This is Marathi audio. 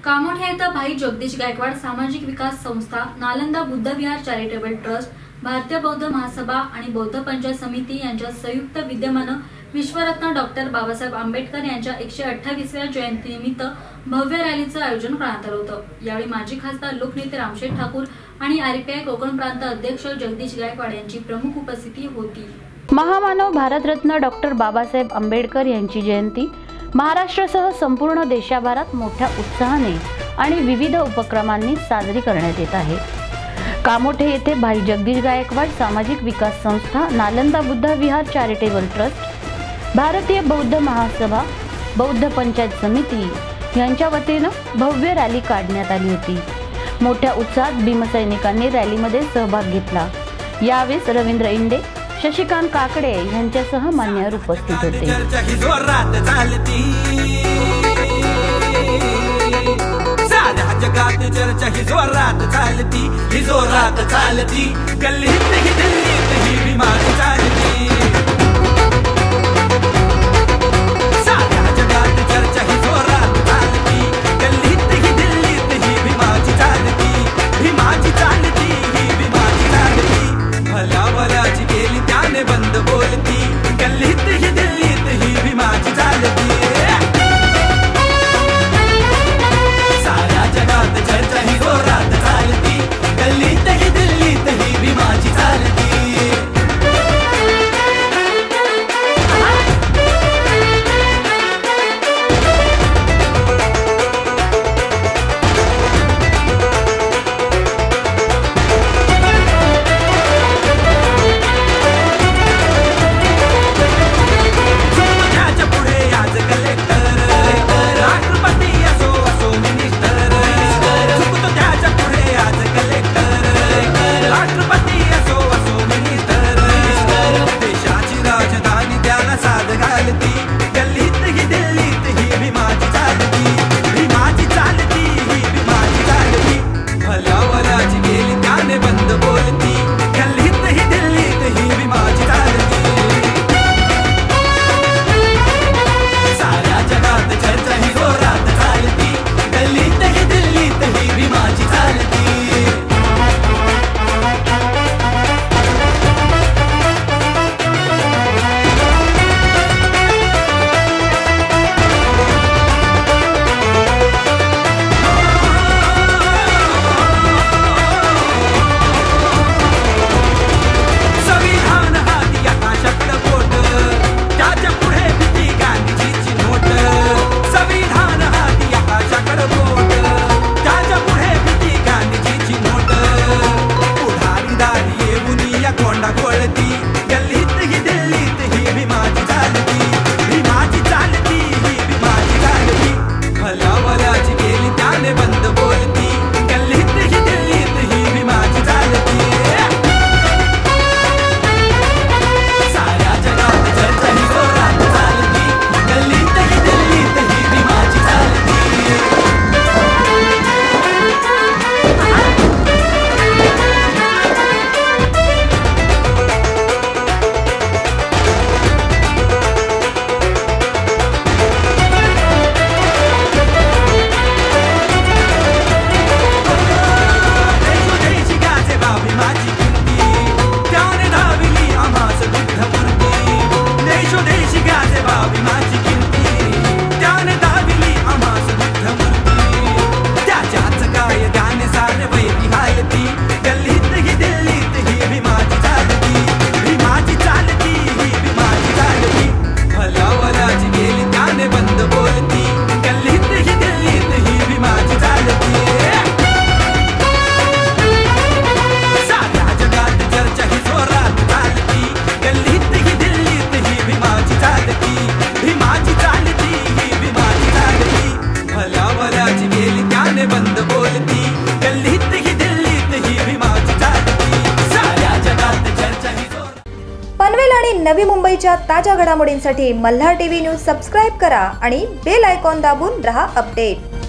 कामोठे येथे भाई जगदीश गायकवाड सामाजिक विकास संस्था, नालंदा बुद्ध विहार चॅरिटेबल ट्रस्ट, भारतीय बौद्ध महासभा आणि बौद्ध पंचायत समिती यांच्या संयुक्त विद्यमाने विश्वरत्न डॉक्टर बाबासाहेब आंबेडकर यांच्या 128व्या जयंतीनिमित्त भव्य रॅलीचं आयोजन करण्यात आलं होतं। यावेळी माजी खासदार लोकनेते रामशेठ ठाकूर आणि आरपीआय कोकण प्रांत अध्यक्ष जगदीश गायकवाड यांची प्रमुख उपस्थिती होती। महामानव भारतरत्न डॉक्टर बाबासाहेब आंबेडकर यांची जयंती महाराष्ट्रासह संपूर्ण देशभरात मोठ्या उत्साहाने आणि विविध उपक्रमांनी साजरी करण्यात येत आहे। कामोठे येथे भाई जगदीश गायकवाड सामाजिक विकास संस्था, नालंदा बुद्ध विहार चॅरिटेबल ट्रस्ट, भारतीय बौद्ध महासभा, बौद्ध पंचायत समिती यांच्या वतीने भव्य रॅली काढण्यात आली होती। मोठ्या उत्साहात भीमसैनिकांनी रॅलीमध्ये सहभाग घेतला। यावेळी रवींद्र इंडे, शशिकांत काकडे यांच्यासह मान्यवर उपस्थित होते। जगात चर्चा ही जोरात चालती, ही जोरात चालती, गल्लीत ही दिल्लीत ही बीमारी चालती। साऱ्या जगात चर्चा ही जोरात चालती, गल्लीत ही दिल्लीत ही बीमारी चालती, भीमाची चालती ही बीमारी चालती। भल्या भल्याची केली त्याने बंद बोलती, गल्लीत ही दिल्लीत ही बीमारी चालती। चर्चा ही जोरात चालती, गल्लीत ही दिल्लीत ही भीमाची चालती। त्याच्या पुढे आज कलेक्टर, राष्ट्रपती असो असो मिनिस्टर, त्याच्या पुढे आज कलेक्टर, राष्ट्रपती असो असो मिनिस्टर, देशाची राजधानी त्याला साध घालती, गल्लीत ही दिल्लीत ही भीमाची चालती, भीमाची चालती ही भीमाची चालती। भल्या भल्याची गेली त्याने बंद बोलती, गल्लीत ही दिल्लीत ही भीमाची चालती। साऱ्या जगात चर्चा ही जोरात चालती, गल्लीत ही दिल्लीत ही भीमाची चालती। संविधान हाती आकाशाकडे बोट, त्याच्या पुढे भीती गांधीजीची नोट। संविधान हाती आकाशाकडे बोट, त्याच्या पुढे भीती गांधीजीची नोट। पुढारी दारी येऊन या कोंडा कोळती, गल्लीत ही दिल्लीत ही भीमाची चालती, भीमाची चालती ही भीमाची चालती। भल्या भल्याची गेली त्याने बंद बोलती, गल्लीत ही दिल्लीत ही भीमाची चालती। साऱ्या जगात चर्चा ही जोरात चालती, गल्लीत ही दिल्लीत ही भीमाची चालती। देशोदेशी गाजे बाबी माझी कीर्ती, त्याने धाविली आम्हास बुद्ध मूर्ती। देशोदेशी गाजे बाबी माझी कीर्ती, त्याने धाविली आम्हास बुद्ध मूर्ती। त्याच्याच कायद्याने सारे वैरी हालती, गल्लीत ही दिल्लीत ही भीमाची चालती, भीमाची चालती ही भीमाची चालती। भल्या भल्याची गेली त्याने बंद बोलती, गल्लीत ही दिल्लीत ही भीमाची चालती। साऱ्या जगात चर्चा ही जोरात चालती, गल्लीत ही दिल्लीत ही भीमाची चालती, भीमाची चालती ही भीमाची चालती। भल्या भल्याची गेली त्याने बंद बोलती, गल्लीत ही दिल्लीत ही भीमाची चालती। साऱ्या जगात चर्चा ही जोरात। पनवेल आणि नवी मुंबईच्या ताज्या घडामोडींसाठी मल्हार टीव्ही न्यूज सबस्क्राईब करा आणि बेल आयकॉन दाबून रहा अपडेट।